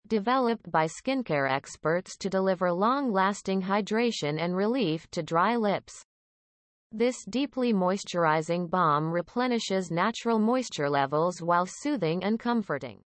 developed by skincare experts to deliver long-lasting hydration and relief to dry lips. This deeply moisturizing balm replenishes natural moisture levels while soothing and comforting.